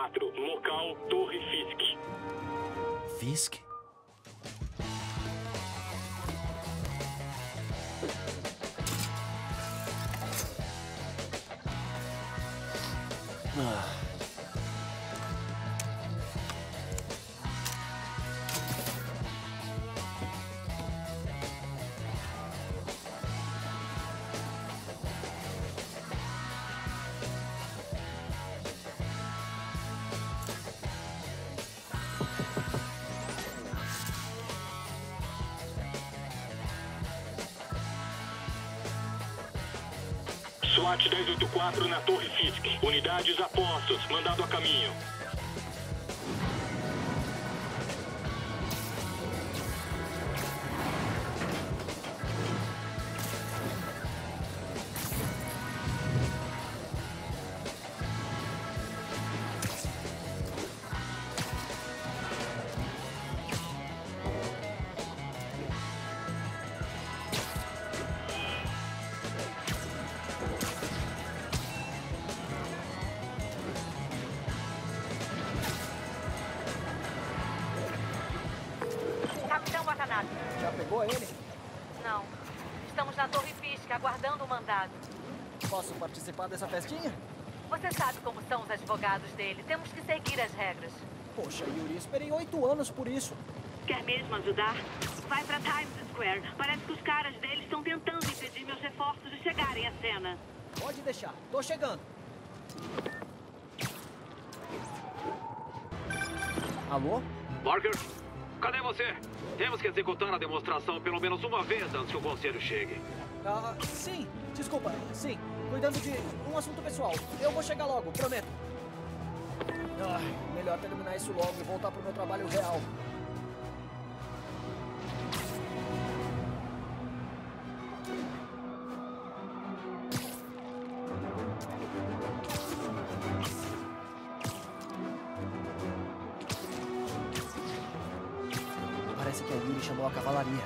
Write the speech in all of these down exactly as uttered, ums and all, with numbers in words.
quatro, local Torre Fisk. Fisk? Ah. SWAT dez oitenta e quatro na Torre Fisk. Unidades a postos, mandado a caminho. Já pegou ele? Não. Estamos na Torre Fisk, aguardando o mandado. Posso participar dessa festinha? Você sabe como são os advogados dele. Temos que seguir as regras. Poxa, Yuri, esperei oito anos por isso. Quer mesmo ajudar? Vai pra Times Square. Parece que os caras dele estão tentando impedir meus reforços de chegarem à cena. Pode deixar. Tô chegando. Alô? Parker? Cadê você? Temos que executar a demonstração pelo menos uma vez antes que o conselho chegue. Ah, sim. Desculpa. Sim. Cuidando de um assunto pessoal. Eu vou chegar logo, prometo. Ai, melhor terminar isso logo e voltar pro meu trabalho real. Parece que a Yuri chamou a cavalaria.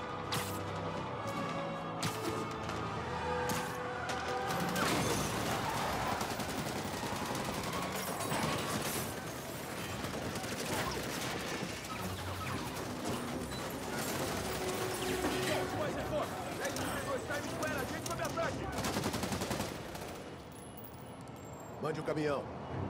Mande o caminhão.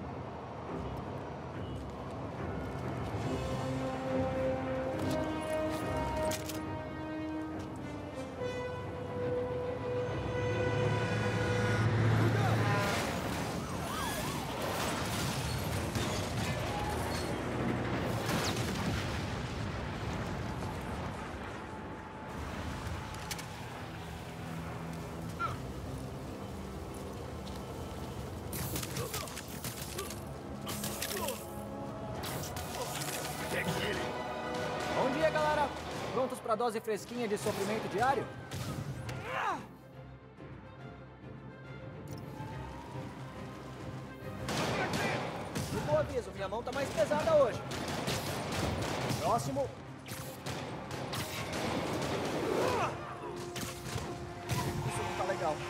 Bom dia, galera! Prontos para dose fresquinha de suprimento diário? E bom aviso, minha mão tá mais pesada hoje. Próximo. Isso não tá legal.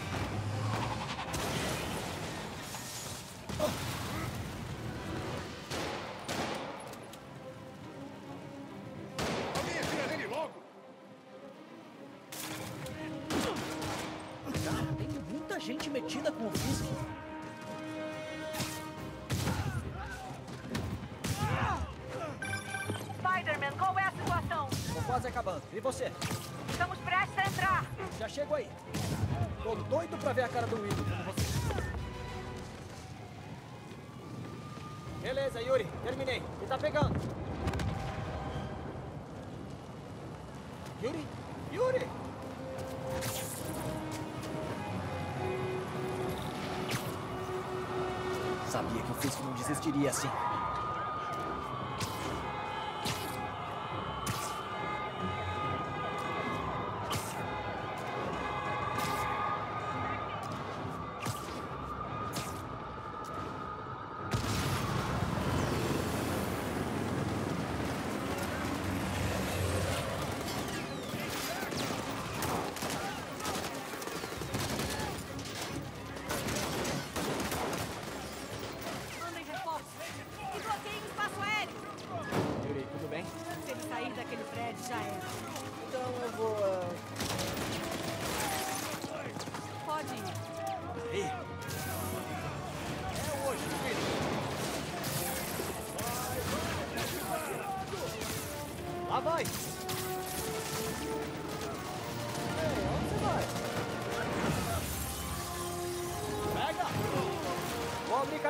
Gente metida com o Fisk. Spider-Man, qual é a situação? Tô quase acabando. E você? Estamos prestes a entrar. Já chego aí. Tô doido pra ver a cara do Will com você. Beleza, Yuri. Terminei. E tá pegando. Yuri? Yuri! Sabia que o Fisk não desistiria assim.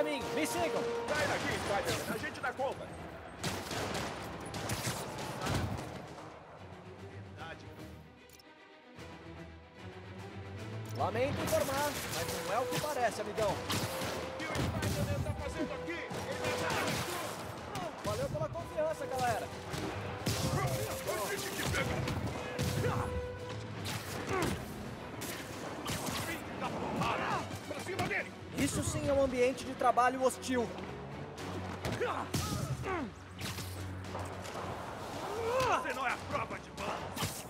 caminho. Me sigam. Sai daqui, Spider-Man. A gente dá conta. Lamento informar, mas não é o que parece, amigão. O que o Spider-Man tá fazendo aqui? Ele é nada. Valeu pela confiança, galera. Pra cima dele! Isso sim é um ambiente de trabalho hostil. Você não é a prova de balas!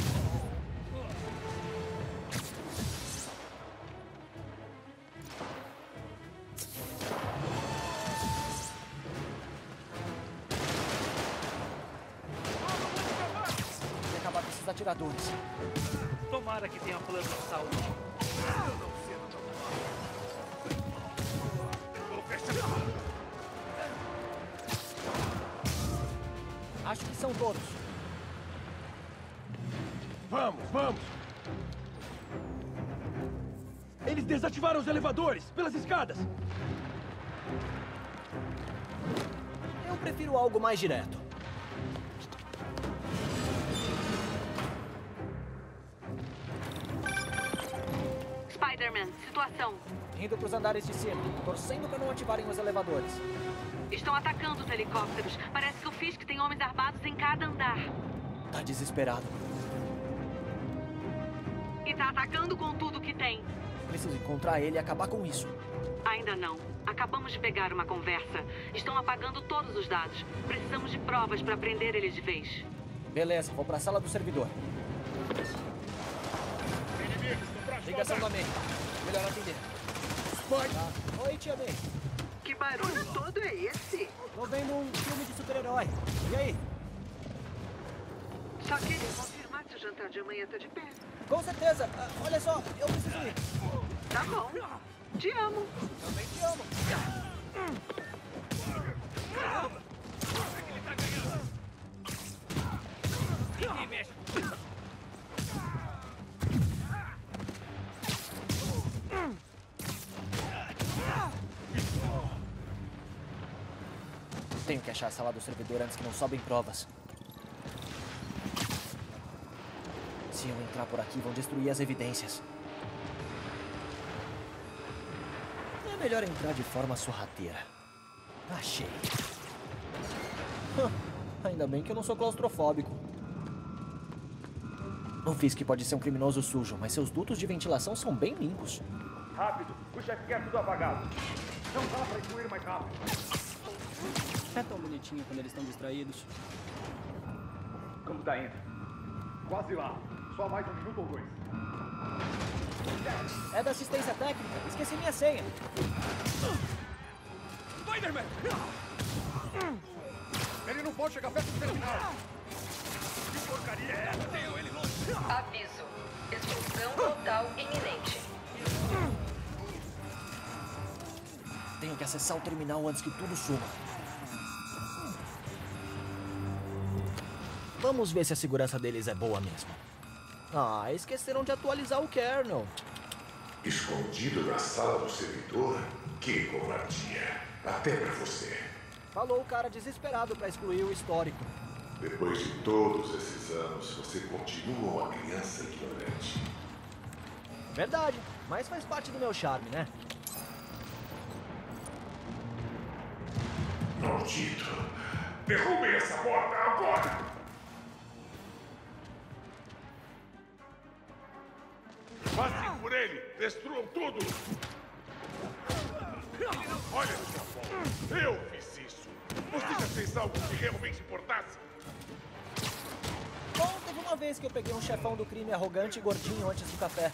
Tem que acabar com esses atiradores. Tomara que tenha plano de saúde. Eu não sei do que vou fechar. Acho que são todos. Vamos, vamos! Eles desativaram os elevadores pelas escadas! Eu prefiro algo mais direto. Spider-Man, situação. Indo pros andares de cima, torcendo para não ativarem os elevadores. Estão atacando os helicópteros. Parece que o Fisk tem homens armados em cada andar. Tá desesperado. E tá atacando com tudo que tem. Preciso encontrar ele e acabar com isso. Ainda não. Acabamos de pegar uma conversa. Estão apagando todos os dados. Precisamos de provas para prender eles de vez. Beleza, vou pra sala do servidor. Inimigos no próximo Ligação da andar. May. Melhor atender. Tá. Oi, tia May. Que barulho todo é esse? Tô vendo um filme de super-herói. E aí? Só queria confirmar se o jantar de amanhã tá de pé. Com certeza. Ah, olha só, eu preciso ir. Tá bom. Te amo. Também te amo. Ninguém mexe. Tenho que achar a sala do servidor antes que não sobem provas. Se eu entrar por aqui, vão destruir as evidências. É melhor entrar de forma sorrateira. Achei. Hã, ainda bem que eu não sou claustrofóbico. O Fisk pode ser um criminoso sujo, mas seus dutos de ventilação são bem limpos. Rápido! O chefe quer tudo apagado. Não dá pra excluir mais rápido. É tão bonitinho quando eles estão distraídos. Como tá indo? Quase lá. Só mais um minuto ou dois. É da assistência técnica. Esqueci minha senha. Spider-Man! Ele não pode chegar perto do terminal. Que porcaria é essa? Tenho ele longe. Aviso. Explosão total iminente. Tenho que acessar o terminal antes que tudo suma. Vamos ver se a segurança deles é boa mesmo. Ah, esqueceram de atualizar o kernel. Escondido na sala do servidor? Que covardia. Até pra você. Falou o cara desesperado pra excluir o histórico. Depois de todos esses anos, você continua uma criança ignorante. Verdade, mas faz parte do meu charme, né? Maldito. Derrubem essa porta agora! Passem por ele! Destruam tudo! Olha sua volta! Eu fiz isso! Você já fez algo que realmente importasse? Bom, teve uma vez que eu peguei um chefão do crime arrogante e gordinho antes do café.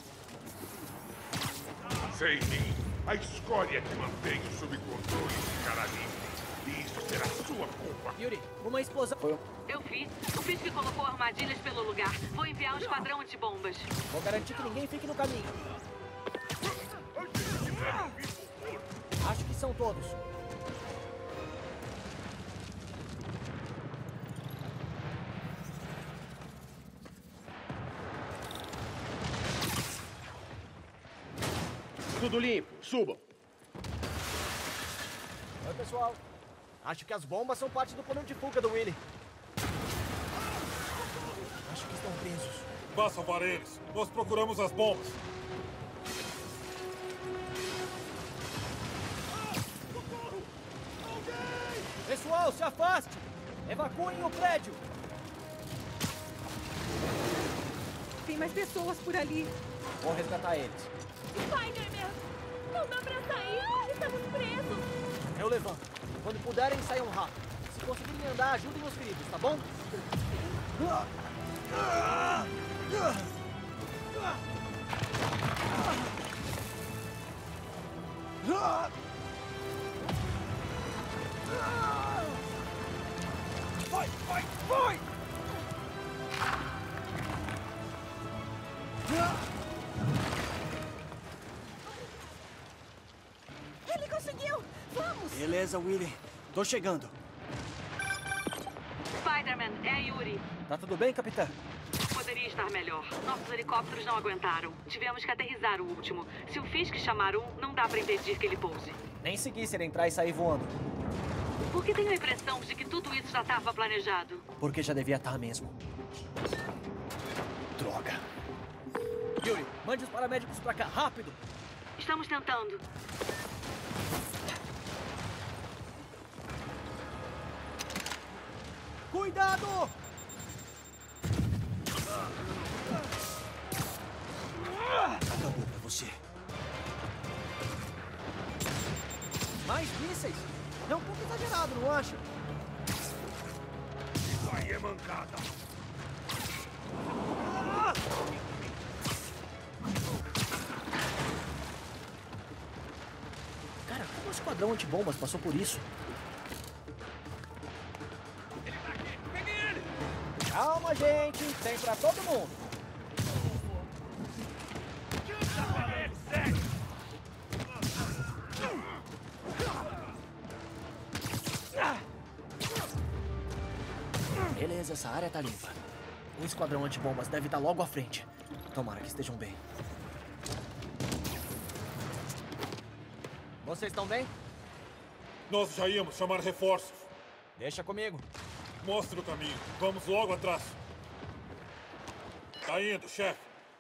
Sem mim, a escória que mantém sob controle ficará livre. E isso será sua culpa. Yuri, uma explosão... Foi um... Eu vi. O Fisk colocou armadilhas pelo lugar. Vou enviar um esquadrão antibombas. Vou garantir que ninguém fique no caminho. Acho que são todos. Tudo limpo. Subam. pessoal. Acho que as bombas são parte do plano de fuga do Willy. Acho que estão presos. Vá salvar eles. Nós procuramos as bombas. Pessoal, se afaste! Evacuem o prédio! Tem mais pessoas por ali. Vou resgatar eles. Spider-Man! Não dá pra sair! Estamos presos! Eu levanto. Quando puderem, saiam rápido. Se conseguirem andar, ajudem os feridos, tá bom? Vai, vai, vai! Ele conseguiu! Vamos! Beleza, Willy. Tô chegando. Spider-Man, é a Yuri. Tá tudo bem, capitã? Poderia estar melhor. Nossos helicópteros não aguentaram. Tivemos que aterrissar o último. Se o Fisk chamar um, não dá pra impedir que ele pouse. Nem segui se ele entrar e sair voando. Por que tenho a impressão de que tudo isso já estava planejado? Porque já devia estar mesmo. Droga. Yuri, mande os paramédicos pra cá, rápido! Estamos tentando. Cuidado! Acabou pra você. Mais mísseis? É um pouco exagerado, não acha? Isso aí é mancada. Cara, como o esquadrão antibombas passou por isso? Calma, gente. Tem pra todo mundo. Beleza, essa área tá limpa. O esquadrão antibombas deve estar logo à frente. Tomara que estejam bem. Vocês estão bem? Nós já íamos chamar reforços. Deixa comigo. Mostre o caminho. Vamos logo atrás. Tá indo, chefe.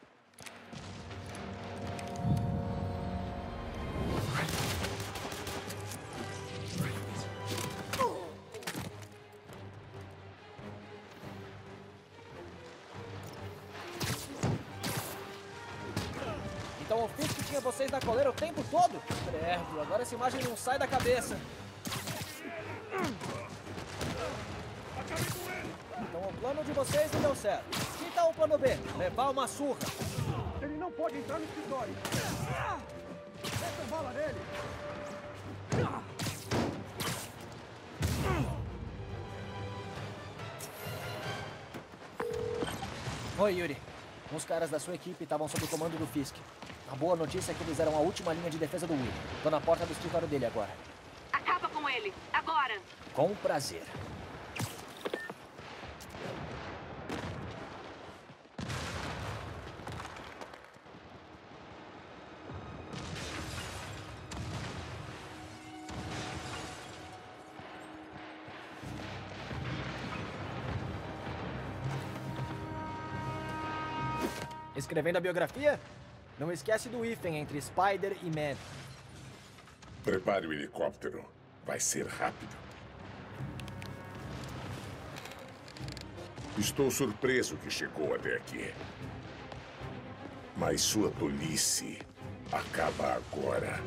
Então o Fisk tinha vocês na coleira o tempo todo? Credo, agora essa imagem não sai da cabeça. Então o plano de vocês não deu certo. Que tal o plano B? Levar uma surra. Ele não pode entrar no escritório. Meta bala nele. Oi, Yuri. Uns caras da sua equipe estavam sob o comando do Fisk. A boa notícia é que eles eram a última linha de defesa do Willy. Tô na porta do escritório dele agora. Acaba com ele, agora! Com prazer. Escrevendo a biografia? Não esquece do hífen entre Spider e Man. Prepare o helicóptero. Vai ser rápido. Estou surpreso que chegou até aqui. Mas sua tolice acaba agora.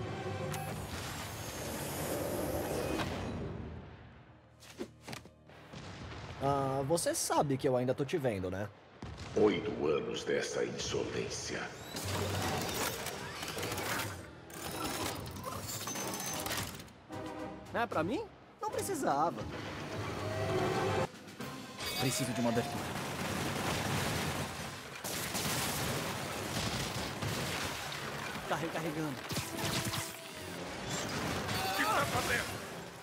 Ah, você sabe que eu ainda tô te vendo, né? Oito anos dessa insolência. É, pra mim? Não precisava. Preciso de uma abertura. Tá recarregando. O que tá fazendo?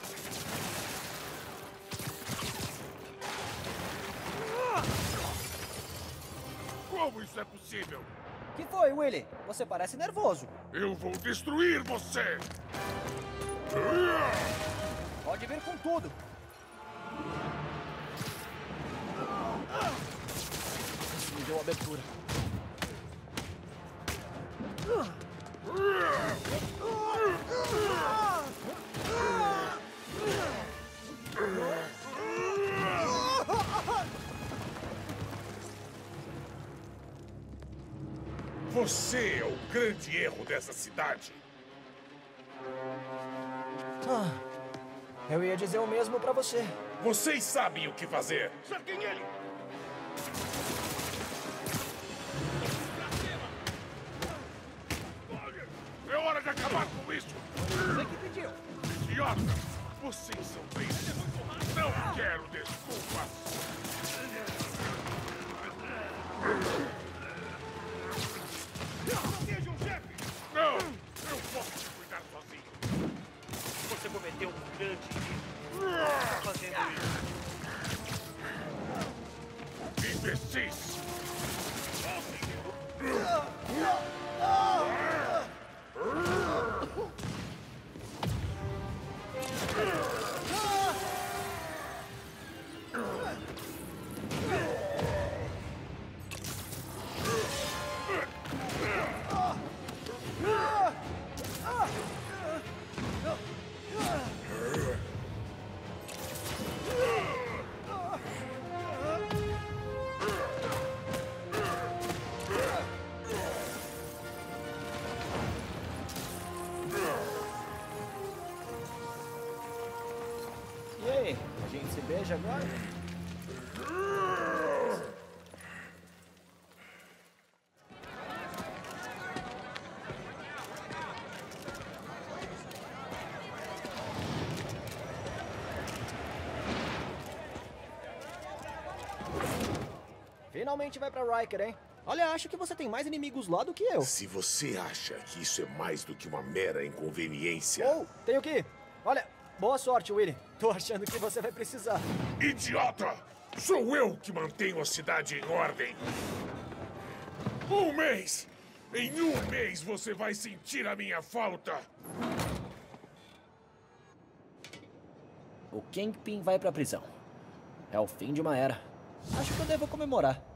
Como isso é possível? Que foi, Willy? Você parece nervoso. Eu vou destruir você! Pode vir com tudo. Isso me deu abertura. Você é o grande erro dessa cidade. Ah, eu ia dizer o mesmo pra você. Vocês sabem o que fazer. Cerquem ele! É hora de acabar com isso! Você que pediu! Idiota! Vocês são bem... Não quero desculpas! Proteja o chefe! Não! Eu posso te cuidar sozinho! Você cometeu um grande erro. Tá fazendo isso. Imbecis! E aí, a gente se beija agora? Finalmente vai pra Riker, hein? Olha, acho que você tem mais inimigos lá do que eu. Se você acha que isso é mais do que uma mera inconveniência... Oh, tenho que ir. Olha, boa sorte, Willy. Tô achando que você vai precisar. Idiota! Sou eu que mantenho a cidade em ordem. Um mês! Em um mês você vai sentir a minha falta. O Kingpin vai pra prisão. É o fim de uma era. Acho que eu devo comemorar.